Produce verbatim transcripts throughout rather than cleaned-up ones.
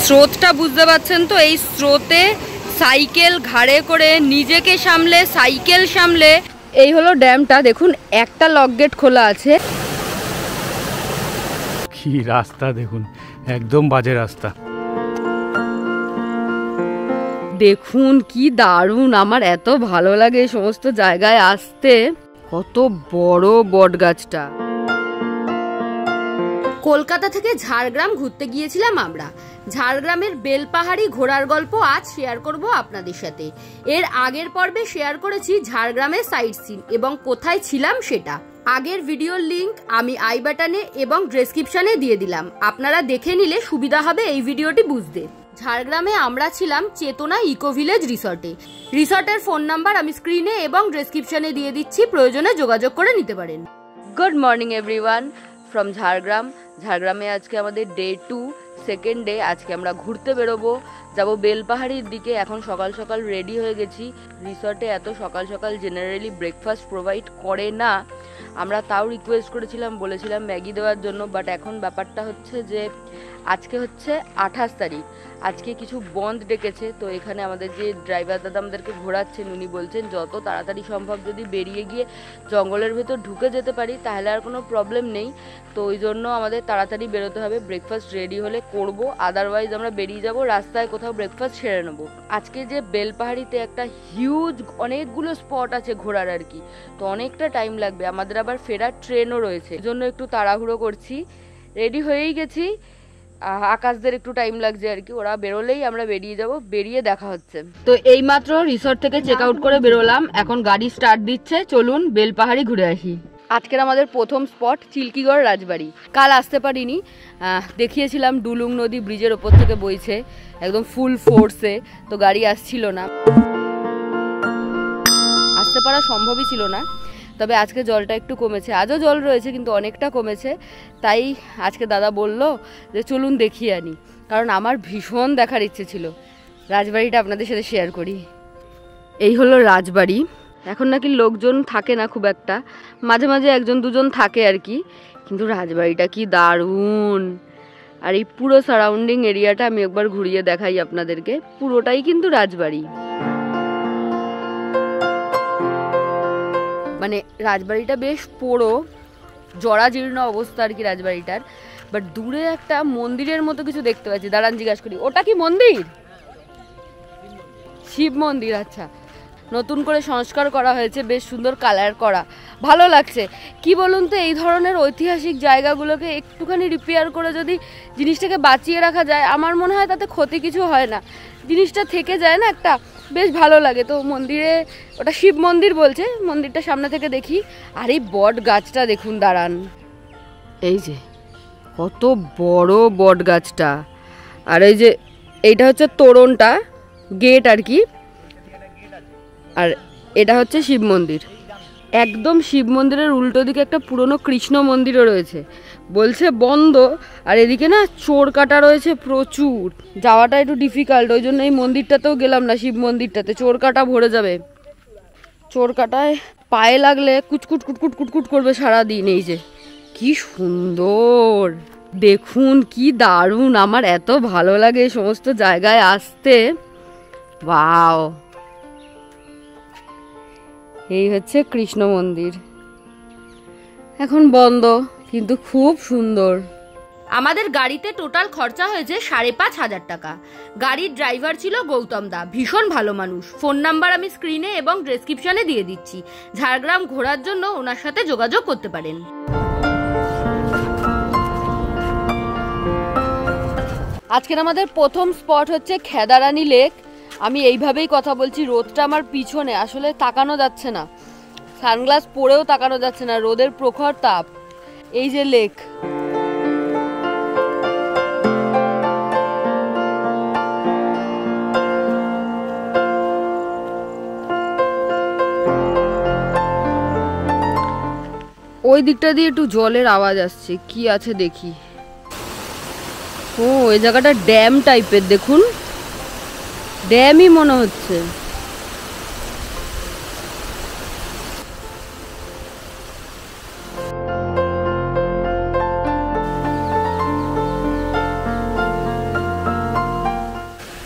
স্রোতটা বুঝতে পারছেন তো, এই স্রোতে সাইকেল ঘাড়ে করে নিজেকে সামলে সাইকেল সামলে এই হলো ড্যামটা। দেখুন একটা লক গেট খোলা আছে। কি রাস্তা দেখুন, একদম বাজে রাস্তা। দেখুন কি দারুণ, আমার এত ভালো লাগে এই সমস্ত জায়গায় আসতে। কত বড় বট গাছটা। কলকাতা থেকে ঝাড়গ্রাম ঘুরতে গিয়েছিলাম আমরা। ঝাড়গ্রামের বেলপাহাড়ি ঘোরার গল্প আজ শেয়ার করব আপনাদের সাথে। এর আগের পর্বে শেয়ার করেছি ঝাড়গ্রামের সাইট সিন এবং কোথায় ছিলাম সেটা। আগের ভিডিওর লিংক আমি আই বাটনে এবং ডেসক্রিপশনে দিয়ে দিলাম, আপনারা দেখে নিলে সুবিধা হবে এই ভিডিওটি বুঝতে। ঝাড়গ্রামে আমরা ছিলাম চেতনা ইকো ভিলেজ রিসর্টে। রিসর্টের ফোন নাম্বার আমি স্ক্রিনে এবং ডেসক্রিপশনে দিয়ে দিচ্ছি, প্রয়োজনে যোগাযোগ করে নিতে পারেন। Good morning everyone from Jhargram. ঝাড়গ্রামে আজকে আমাদের ডে টু, সেকেন্ড ডে। আজকে আমরা ঘুরতে বেরোবো, যাব বেলপাহাড়ির দিকে। এখন সকাল সকাল রেডি হয়ে গেছি। রিসর্টে এত সকাল সকাল জেনারেলি ব্রেকফাস্ট প্রোভাইড করে না, আমরা তাও রিকোয়েস্ট করেছিলাম, বলেছিলাম ম্যাগি দেওয়ার জন্য। বাট এখন ব্যাপারটা হচ্ছে যে আজকে হচ্ছে আঠাশ তারিখ, আজকে কিছু বন্ধ ডেকেছে। তো এখানে আমাদের যে ড্রাইভার দাদা আমাদেরকে ঘোরাচ্ছেন, উনি বলছেন যত তাড়াতাড়ি সম্ভব যদি বেরিয়ে গিয়ে জঙ্গলের ভেতর ঢুকে যেতে পারি তাহলে আর কোনো প্রবলেম নেই। তো ওই জন্য আমাদের তাড়াতাড়ি বেরোতে হবে। ব্রেকফাস্ট রেডি হলে করব, আদারওয়াইজ আমরা বেরিয়ে যাব, রাস্তায় কোথাও ব্রেকফাস্ট সেরে নেবো। আজকে যে বেলপাহাড়িতে একটা হিউজ অনেকগুলো স্পট আছে ঘোরার আর কি, তো অনেকটা টাইম লাগবে। আমাদের আবার ফেরার ট্রেনও রয়েছে, এই জন্য একটু তাড়াহুড়ো করছি। রেডি হয়েই গেছি, আকাশদের একটু টাইম লাগছে আর কি, ওরা বেরোলেই আমরা বেরিয়ে যাব। বেরিয়ে দেখা হচ্ছে। তো এই মাত্র রিসর্ট থেকে চেক আউট করে বেরোলাম, এখন গাড়ি স্টার্ট দিচ্ছে। চলুন বেলপাহাড়ি ঘুরে আসি। আজকের আমাদের প্রথম স্পট চিল্কিগড় রাজবাড়ি। কাল আসতে পারিনি, দেখিয়েছিলাম ডুলুং নদী ব্রিজের ওপর থেকে বইছে একদম ফুল ফোর্সে, তো গাড়ি আসছিল না, আসতে পারা সম্ভবই ছিল না। তবে আজকে জলটা একটু কমেছে, আজও জল রয়েছে কিন্তু অনেকটা কমেছে। তাই আজকে দাদা বলল যে চলুন দেখিয়ে আনি, কারণ আমার ভীষণ দেখার ইচ্ছে ছিল। রাজবাড়িটা আপনাদের সাথে শেয়ার করি। এই হলো রাজবাড়ি। এখন নাকি লোকজন থাকে না খুব একটা, মাঝে মাঝে একজন দুজন থাকে আর কি, কিন্তু রাজবাড়িটা কি দারুণ। আর এই পুরো সারাউন্ডিং এরিয়াটা আমি একবার ঘুরিয়ে দেখাই আপনাদেরকে, পুরোটাই কিন্তু রাজবাড়ি। মানে রাজবাড়িটা বেশ পোড়ো, জরাজীর্ণ অবস্থা আর কি রাজবাড়িটার। বাট দূরে একটা মন্দিরের মতো কিছু দেখতে পাচ্ছি, দাঁড়ান জিজ্ঞাসা করি, ওটা কি মন্দির? শিব মন্দির। আচ্ছা, নতুন করে সংস্কার করা হয়েছে, বেশ সুন্দর কালার করা, ভালো লাগছে। কি বলুন তো, এই ধরনের ঐতিহাসিক জায়গাগুলোকে একটুখানি রিপেয়ার করে যদি জিনিসটাকে বাঁচিয়ে রাখা যায়, আমার মনে হয় তাতে ক্ষতি কিছু হয় না, জিনিসটা থেকে যায় না একটা, বেশ ভালো লাগে। তো মন্দিরে, ওটা শিব মন্দির বলছে, মন্দিরটা সামনে থেকে দেখি। আর এই বট গাছটা দেখুন, দাঁড়ান, এই যে কত বড় বট গাছটা। আর এই যে এইটা হচ্ছে তোরণটা, গেট আর কি, আর এটা হচ্ছে শিব মন্দির। একদম শিব মন্দিরের উল্টো দিকে একটা পুরনো কৃষ্ণ মন্দিরও রয়েছে, বলছে বন্ধ। আর এদিকে না চোর কাটা রয়েছে প্রচুর, যাওয়াটা একটু ডিফিকাল্ট, ওই জন্য এই মন্দিরটাতেও গেলাম না। শিব মন্দিরটাতে চোর কাটা ভরে যাবে, চোর কাটায় পায়ে লাগলে কুচকুট কুটকুট কুটকুট করবে সারাদিন। এই যে কি সুন্দর, দেখুন কি দারুণ, আমার এত ভালো লাগে এই সমস্ত জায়গায় আসতে। ওয়াও, এই হচ্ছে কৃষ্ণ মন্দির, এখন বন্ধ কিন্তু খুব সুন্দর। আমাদের গাড়িতে টোটাল খরচা হয়েছে সাড়ে পাঁচ হাজার টাকা। গাড়ির ড্রাইভার ছিল গৌতম দা, ভীষণ ভালো মানুষ। ফোন নাম্বার আমি স্ক্রিনে এবং ডেসক্রিপশনে দিয়ে দিচ্ছি, ঝাড়গ্রাম ঘোরার জন্য ওনার সাথে যোগাযোগ করতে পারেন। আজকের আমাদের প্রথম স্পট হচ্ছে খেদারানী লেক। আমি এইভাবেই কথা বলছি, রোদটা আমার পিছনে, আসলে তাকানো যাচ্ছে না, সানগ্লাস পরেও তাকানো যাচ্ছে না, রোদের প্রখর তাপ। এই যে লেক, ওই দিকটা দিয়ে একটু জলের আওয়াজ আসছে, কি আছে দেখি। ও, এই জায়গাটা ড্যাম টাইপের, দেখুন ড্যামই মনে হচ্ছে।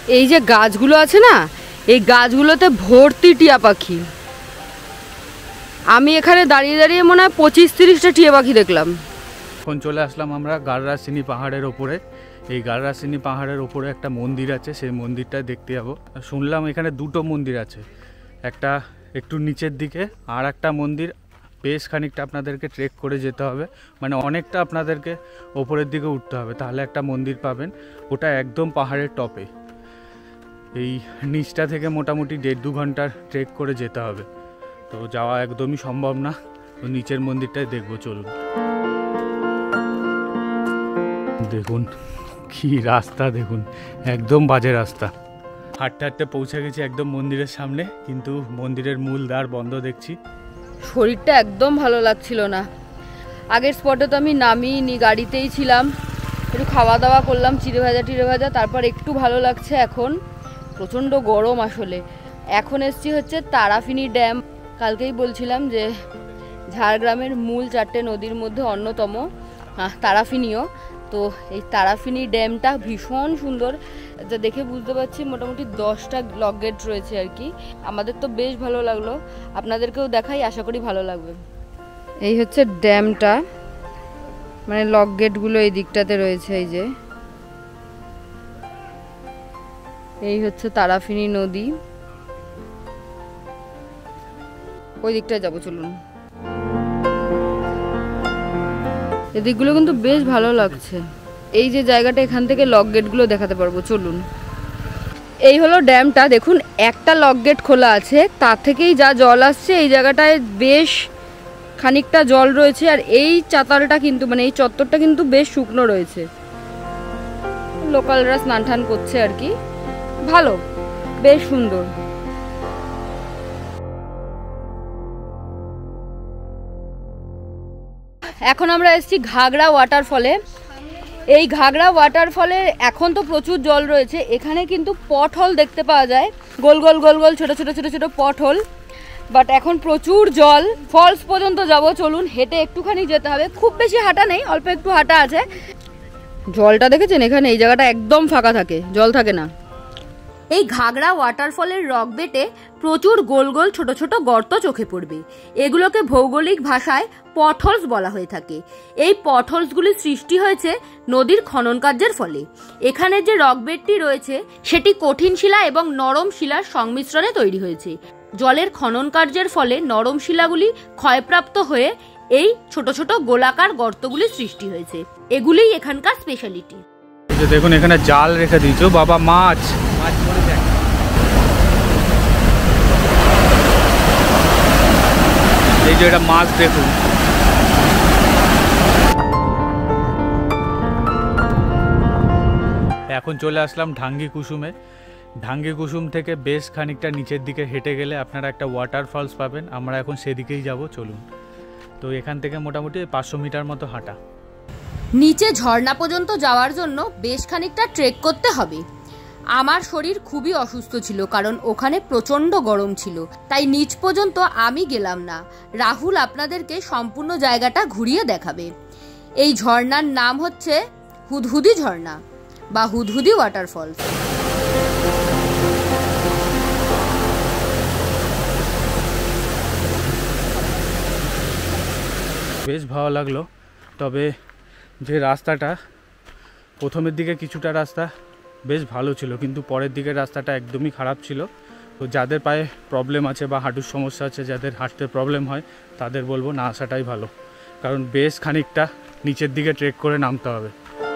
এই যে গাছগুলো আছে না, এই গাছগুলোতে ভর্তি টিয়া পাখি। আমি এখানে দাঁড়িয়ে দাঁড়িয়ে মনে হয় পঁচিশ তিরিশটা টিয়া পাখি দেখলাম। এখন চলে আসলাম আমরা গাররাসিনী পাহাড়ের ওপরে। এই গাররাসিনী পাহাড়ের ওপরে একটা মন্দির আছে, সেই মন্দিরটা দেখতে যাবো। শুনলাম এখানে দুটো মন্দির আছে, একটা একটু নিচের দিকে, আর একটা মন্দির বেশ খানিকটা আপনাদেরকে ট্রেক করে যেতে হবে, মানে অনেকটা আপনাদেরকে ওপরের দিকে উঠতে হবে, তাহলে একটা মন্দির পাবেন। ওটা একদম পাহাড়ের টপে। এই নিচটা থেকে মোটামুটি দেড় দু ঘন্টার ট্রেক করে যেতে হবে, তো যাওয়া একদমই সম্ভব না। তো নিচের মন্দিরটাই দেখবো, চলুন। দেখুন কি রাস্তা, দেখুন একদম বাজে রাস্তা। হাঁটতে হাঁটতে পৌঁছে গেছি একদম মন্দিরের সামনে, কিন্তু মন্দিরের মূল দ্বার বন্ধ দেখছি। শরীরটা একদম ভালো লাগছিল না। আগের স্পটে তো আমি নামিনি, গাড়িতেই ছিলাম, একটু খাওয়া দাওয়া করলাম, চিড়ে ভাজা টিড়ে ভাজা, তারপর একটু ভালো লাগছে। এখন প্রচণ্ড গরম আসলে। এখন এসছি হচ্ছে তারাফিনি ড্যাম। কালকেই বলছিলাম যে ঝাড়গ্রামের মূল চারটে নদীর মধ্যে অন্যতম তারাফিনিও। তো এই তারাফিনি ড্যামটা ভীষণ সুন্দর, যা দেখে বুঝতে পারছি মোটামুটি দশটা লক গেট রয়েছে আর কি। আমাদের তো বেশ ভালো লাগলো, আপনাদেরকেও দেখাই, আশা করি ভালো লাগবে। এই হচ্ছে ড্যামটা, মানে লক গেটগুলো এই দিকটাতে রয়েছে। এই যে এই হচ্ছে তারাফিনি নদী, ওই দিকটায় যাবো, চলুন। এদিকগুলো কিন্তু বেশ ভালো লাগছে। এই যে জায়গাটা, এখান থেকে লক গেটগুলো দেখাতে পারবো, চলুন। এই হলো ড্যামটা, দেখুন একটা লক গেট খোলা আছে, তার থেকেই যা জল আসছে। এই জায়গাটায় বেশ খানিকটা জল রয়েছে, আর এই চাতালটা কিন্তু, মানে এই চত্বরটা কিন্তু বেশ শুকনো রয়েছে। লোকালরা স্নান টান করছে আর কি, ভালো, বেশ সুন্দর। এখন আমরা এসেছি ঘাগড়া ওয়াটারফলে। এই ঘাগড়া ওয়াটারফলে এখন তো প্রচুর জল রয়েছে। এখানে কিন্তু পট হোল দেখতে পাওয়া যায়, গোল গোল গোল গোল ছোট ছোট ছোট ছোট পট হোল। বাট এখন প্রচুর জল, ফলস পর্যন্ত যাব, চলুন। হেঁটে একটুখানি যেতে হবে, খুব বেশি হাঁটা নেই, অল্প একটু হাঁটা আছে। জলটা দেখেছেন এখানে, এই জায়গাটা একদম ফাঁকা থাকে, জল থাকে না। এই ঘাগড়া ওয়াটারফলের রক বেটে প্রচুর গোল গোল ছোট ছোট গর্ত চোখে পড়বে। এগুলোকে ভৌগোলিক ভাষায় পটহোলস বলা হয়ে থাকে। এই পটহোলসগুলি সৃষ্টি হয়েছে নদীর খনন কার্যের ফলে। এখানে যে রক বেডটি রয়েছে সেটি কঠিন শিলা এবং নরম শিলার সংমিশ্রণে তৈরি হয়েছে। জলের খনন কার্যের ফলে নরম শিলাগুলি ক্ষয়প্রাপ্ত হয়ে এই ছোট ছোট গোলাকার গর্তগুলি সৃষ্টি হয়েছে। এগুলিই এখানকার স্পেশালিটি। দেখুন এখানে জাল রেখে দিয়েছো, বাবা মাছ মাছ পড়ে যায়। এই যে এটা মাছ, দেখুন এখন চলে আসলাম ঢাঙ্গি কুসুমে। ঢাঙ্গি কুসুম থেকে বেশ খানিকটা নিচের দিকে হেঁটে গেলে আপনারা একটা ওয়াটারফলস পাবেন। আমরা এখন সেদিকেই যাব, চলুন। তো এখান থেকে মোটামুটি পাঁচশো মিটার মতো হাঁটা। নিচে ঝর্ণা পর্যন্ত যাওয়ার জন্য বেশ খানিকটা ট্রেক করতে হবে। আমার শরীর খুবই অসুস্থ ছিল, কারণ ওখানে প্রচণ্ড গরম ছিল, তাই নিচ পর্যন্ত আমি গেলাম না। রাহুল আপনাদেরকে সম্পূর্ণ জায়গাটা ঘুরিয়ে দেখাবে। এই ঝর্ণার নাম হচ্ছে হুদহুদি ঝর্ণা বা হুদহুদি ওয়াটারফলস। বেশ ভালো লাগলো, তবে যে রাস্তাটা প্রথমের দিকে কিছুটা রাস্তা বেশ ভালো ছিল, কিন্তু পরের দিকের রাস্তাটা একদমই খারাপ ছিল। তো যাদের পায়ে প্রবলেম আছে বা হাঁটুর সমস্যা আছে, যাদের হাঁটতে প্রবলেম হয়, তাদের বলবো না আসাটাই ভালো, কারণ বেশ খানিকটা নিচের দিকে ট্রেক করে নামতে হবে।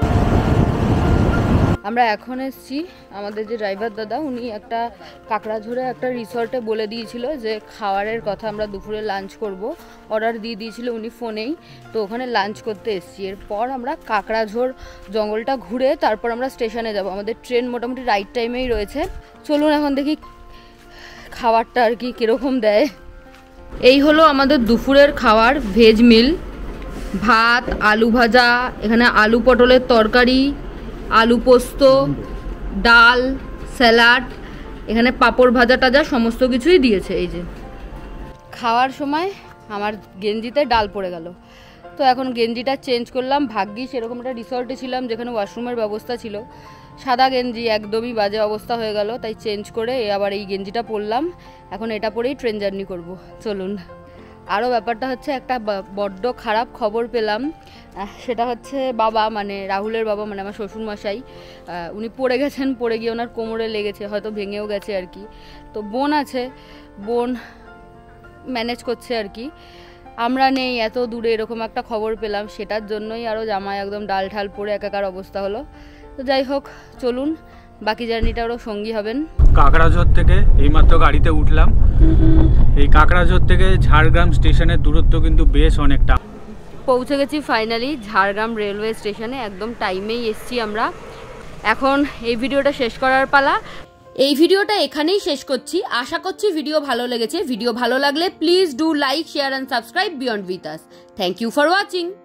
আমরা এখন এসেছি, আমাদের যে ড্রাইভার দাদা উনি একটা কাকড়াঝোড়ে একটা রিসর্টে বলে দিয়েছিল যে খাবারের কথা, আমরা দুপুরে লাঞ্চ করব, অর্ডার দিয়ে দিয়েছিল উনি ফোনেই। তো ওখানে লাঞ্চ করতে এসেছি। এরপর আমরা কাকড়াঝোড় জঙ্গলটা ঘুরে তারপর আমরা স্টেশনে যাব। আমাদের ট্রেন মোটামুটি রাইট টাইমেই রয়েছে। চলুন এখন দেখি খাবারটা আর কি কীরকম দেয়। এই হলো আমাদের দুপুরের খাবার, ভেজ মিল, ভাত, আলু ভাজা, এখানে আলু পটলের তরকারি, আলু পোস্ত, ডাল, স্যালাড, এখানে পাঁপড় ভাজা টাজা সমস্ত কিছুই দিয়েছে। এই যে খাওয়ার সময় আমার গেঞ্জিতে ডাল পড়ে গেল, তো এখন গেঞ্জিটা চেঞ্জ করলাম। ভাগ্যিস এরকম একটা রিসর্টে ছিলাম যেখানে ওয়াশরুমের ব্যবস্থা ছিল, সাদা গেঞ্জি একদমই বাজে অবস্থা হয়ে গেল, তাই চেঞ্জ করে আবার এই গেঞ্জিটা পরলাম। এখন এটা পরেই ট্রেন জার্নি করব, চলুন। আরও ব্যাপারটা হচ্ছে একটা বড্ড খারাপ খবর পেলাম, সেটা হচ্ছে বাবা মানে রাহুলের বাবা মানে আমার শ্বশুরমশাই উনি পড়ে গেছেন, পড়ে গিয়ে ওনার কোমরে লেগেছে, হয়তো ভেঙেও গেছে আর কি। তো বোন আছে, বোন ম্যানেজ করছে আর কি, আমরা নেই, এত দূরে এরকম একটা খবর পেলাম, সেটার জন্যই আরও জামাই একদম ডাল ঢাল পরে একাকার অবস্থা হলো। তো যাই হোক চলুন, বাকি জার্নিটারও সঙ্গী হবেন। কাকড়াঝোর থেকে এইমাত্র গাড়িতে উঠলাম। এই কাকড়াঝোর থেকে ঝাড়গ্রাম স্টেশনের দূরত্ব কিন্তু বেশ অনেকটা। পৌঁছে গেছি ফাইনালি ঝাড়গ্রাম রেলওয়ে স্টেশনে, একদম টাইমেই এসছি আমরা। এখন এই ভিডিওটা শেষ করার পালা। এই ভিডিওটা এখানেই শেষ করছি, আশা করছি ভিডিও ভালো লেগেছে। ভিডিও ভালো লাগলে please do like, share and subscribe beyond with us. Thank you for watching.